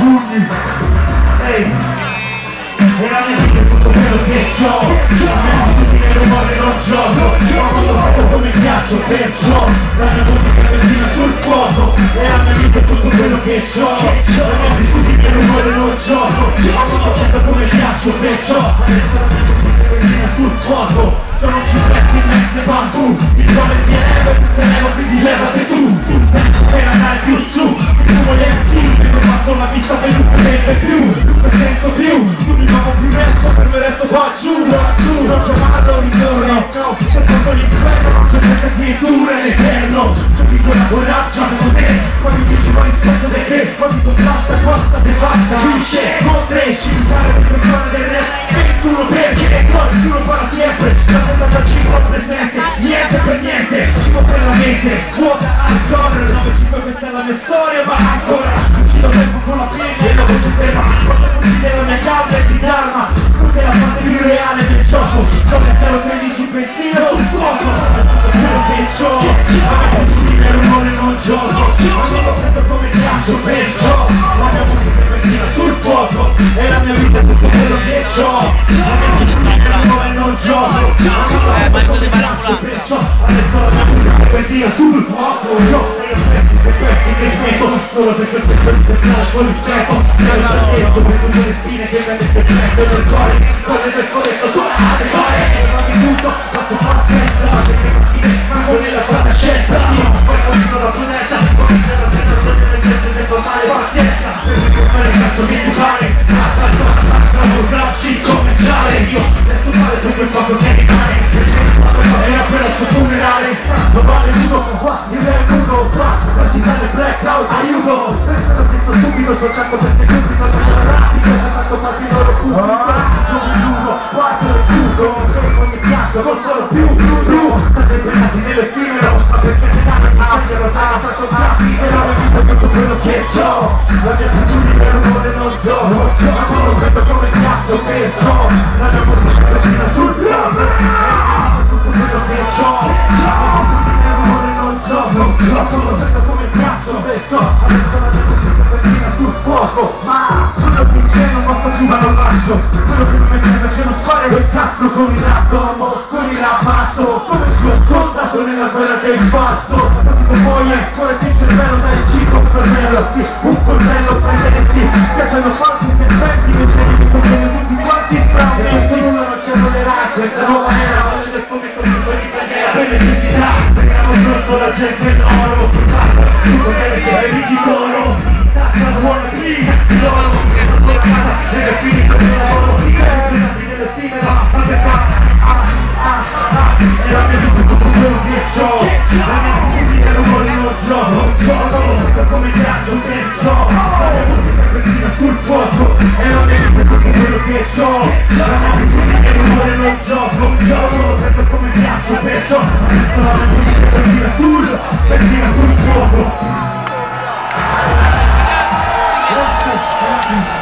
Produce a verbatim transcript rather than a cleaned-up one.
pugni. Ehi, e la mia vita è tutto quello che c'ho. La mia abitudine è rumore, non gioco. Ho modo fatto come piaccio, perciò la mia musica è benzina sul fuoco. E la mia vita è tutto quello che c'ho. La mia abitudine è rumore, non gioco. Ho modo fatto come piaccio, perciò adesso la mia musica è benzina sul fuoco. Sono cipressi immense bambù, il quale si eleva e se leva quindi levate tu. Sul tempo per andare più su, mi fumo gli M C, vedo fatto la vista per non cadere più. Non sento più, tu mi famo più resto, per me resto qua giù, giù. Non chiamarlo ritorno, no, secondo l'inferno non c'è questa creatura in eterno. Giochi con la coraggia con me, poi mi dici ma rispetto di che, quasi contrasta, costa, devasta. Vince, contro e scinciare dentro il cuore del re, ventuno perché so, nessuno para sempre. settantacinque presente, niente per niente, cibo per la mente, vuota hardcore, nove cinque questa è la mia storia, ma ancora uccido tempo con la pelle e la voce ferma, quando uccide la mia gialla e disarma, questa è la parte più reale del gioco, sopra zero tredici benzina sul fuoco, quello che c'ho, la mia abitudine è rumore non gioco, ma non lo prendo come piaccio, perciò la mia musica è benzina sul fuoco, e la mia vita è tutto quello che c'ho, la mia abitudine è rumore non gioco. Eh, ma non devi parlare. Perciò adesso la mia musica è benzina sul fuoco. Io sei un pezzi, se pezzi che smetto solo per questo personale con rispetto. Sei un sacchetto per tutte le spine che vede il perfetto nel cuore. Corre del corretto suonate cuore. Ma di tutto passo pazienza, perché mattina manco nella fantascienza. Sì, poi faccio la planeta, poi c'è la pena delle gente sempre male pazienza. Perché per fare il cazzo di tufare, fatta il nostro lavorarci commerciale. Io adesso fare tutto il poco che rimane. E appena sto funerale non vale uno qua, il re è uno qua. La città del blackout, aiuto. Pensano che sto stupido, sto certo perché subito non è rapido. Ho fatto fatti i loro punti, non mi giuro, guardo e chiudo. Cerco ogni piatto, non sono più, più. State impegnati nell'effimero, ma perché te danno mi c'è lo sai, ho fatto piatti. E la mia vita è tutto quello che c'ho. La mia abitudine è rumore, non gioco. Ma non lo vedo come piaccio, perciò la mia musica è benzina sul fuoco. Quello che c'ho, la mia abitudine è rumore non gioco, ma non lo vedo come piaccio, perciò adesso la mia musica è benzina sul fuoco. Ma quello che c'è non basta giù ma non lascio, quello che non mi stai facendo fare quel castro con il rap domo, con il rap mazzo, come il suo soldato nella guerra del spazio. Così con voi è cuore che il cervello dai cibo per me, sì, un coltello fra i denti, schiacciano falsi serpenti, invece di mi conviene tutti quanti frammenti. Nulla non c'è volerà, questa nuova era, voglio del fumetto per necessità, vediamo sotto la gente d'oro, fruttato, tutto che riceve di d'oro, sacca la buona clima, d'oro, non la casa, nelle fini come lavoro, si crede, nell'effimera, ma che fa, ah, ah, ah, e la mia vita è tutto quello che c'ho, la mia abitudine è rumore non gioco, gioco, vedo come piaccio, perciò, la mia musica è benzina sul fuoco, e la mia vita è tutto quello che c'ho, la mia abitudine è rumore non gioco, gioco, vedo come piaccio, perciò adesso la mia musica è benzina sul, benzina sul fuoco. Grazie, grazie.